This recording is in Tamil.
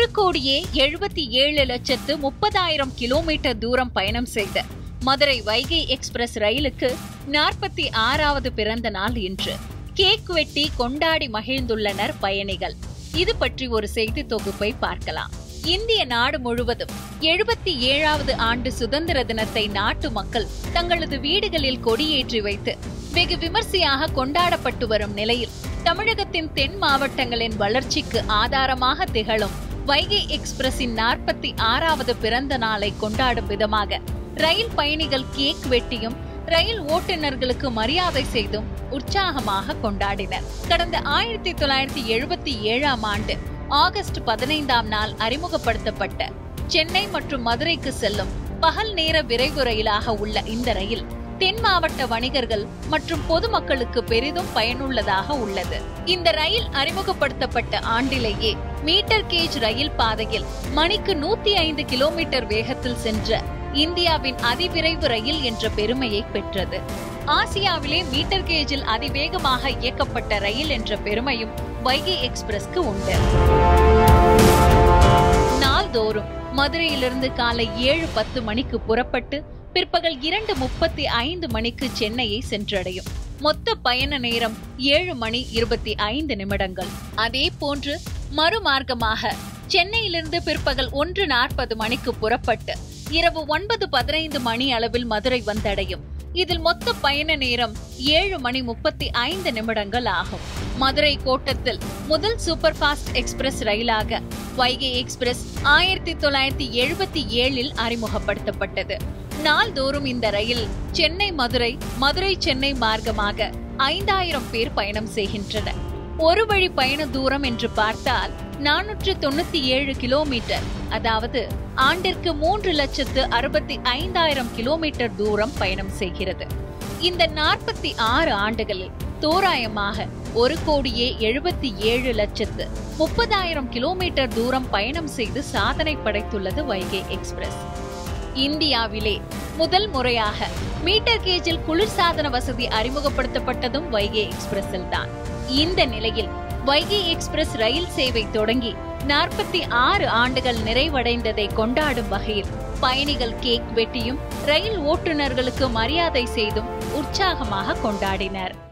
1,77,30,000 கிலோமீட்டர் தூரம் பயணம் செய்த மதுரை வைகை எக்ஸ்பிரஸ் ரயிலுக்கு 46வது பிறந்த நாள் இன்று. கேக் வெட்டி கொண்டாடி மகிழ்ந்துள்ளனர் பயணிகள். இது பற்றி ஒரு செய்தி தொகுப்பை பார்க்கலாம். இந்திய நாடு முழுவதும் 77வது ஆண்டு சுதந்திர தினத்தை நாட்டு மக்கள் தங்களது வீடுகளில் கொடியேற்றி வைத்து வெகு விமர்சையாக கொண்டாடப்பட்டு வரும் நிலையில், தமிழகத்தின் தென் மாவட்டங்களின் வளர்ச்சிக்கு ஆதாரமாக திகழும் வைகை எக்ஸ்பிரஸின் 46வது பிறந்த நாளை கொண்டாடும் விதமாக ரயில் பயணிகள் கேக் வெட்டியும் ரயில் ஓட்டுநர்களுக்கு மரியாதை செய்தும் உற்சாகமாக கொண்டாடினர். கடந்த 1977ஆம் ஆண்டு ஆகஸ்ட் 15ஆம் நாள் அறிமுகப்படுத்தப்பட்ட சென்னை மற்றும் மதுரைக்கு செல்லும் பகல் நேர விரைவு ரயிலாக உள்ள இந்த ரயில் தென் மாவட்ட வணிகர்கள் மற்றும் பொதுமக்களுக்கு பெரிதும் பயனுள்ளதாக உள்ளது. இந்த ரயில் அறிமுகப்படுத்தப்பட்ட ஆண்டிலேயே மீட்டர் கேஜ் ரயில் பாதையில் மணிக்கு 105 கிலோமீட்டர் வேகத்தில் சென்ற இந்தியாவின் அதிவிரைவு ரயில் என்ற பெருமையை பெற்றது. ஆசியாவிலே மீட்டர் கேஜில் அதிவேகமாக இயக்கப்பட்ட ரயில் என்ற பெருமையும் வைகை எக்ஸ்பிரஸ்க்கு உண்டு. நாள்தோறும் மதுரையிலிருந்து காலை 7:10 மணிக்கு புறப்பட்டு பிற்பகல் 2:35 மணிக்கு சென்னையை சென்றடையும். மொத்த பயண நேரம் 7 மணி 25 நிமிடங்கள். அதே போன்று மறுமார்க்கமாக சென்னையிலிருந்து பிற்பகல் 1:40 மணிக்கு புறப்பட்டு இரவு 9:15 மணி அளவில் மதுரை வந்தடையும். இதில் மொத்த பயண நேரம் 7 மணி 35 நிமிடங்கள் ஆகும். மதுரை கோட்டத்தில் முதல் சூப்பர் பாஸ்ட் எக்ஸ்பிரஸ் ரயிலாக வைகை எக்ஸ்பிரஸ் 1977இல் அறிமுகப்படுத்தப்பட்டது. நாள்தோறும் இந்த ரயில் சென்னை மதுரை, மதுரை சென்னை மார்க்கமாக 5000 பேர் பயணம் செய்கின்றனர். ஒரு வழி பயண தூரம் என்று பார்த்தால் 497 கிலோமீட்டர், அதாவது ஆண்டிற்கு 3,65,000 கிலோமீட்டர் தூரம் பயணம் செய்கிறது. இந்த 46 ஆண்டுகளில் தோராயமாக 1,77,30,000 கிலோமீட்டர் தூரம் பயணம் செய்து சாதனை படைத்துள்ளது வைகை எக்ஸ்பிரஸ். இந்தியாவிலே முதல் முறையாக மீட்டர் கேஜில் குளிர்சாதன வசதி அறிமுகப்படுத்தப்பட்டதும் வைகை எக்ஸ்பிரஸில் தான். இந்த நிலையில் வைகை எக்ஸ்பிரஸ் ரயில் சேவை தொடங்கி 46 ஆண்டுகள் நிறைவடைந்ததை கொண்டாடும் வகையில் பயணிகள் கேக் வெட்டியும் ரயில் ஓட்டுநர்களுக்கு மரியாதை செய்தும் உற்சாகமாக கொண்டாடினர்.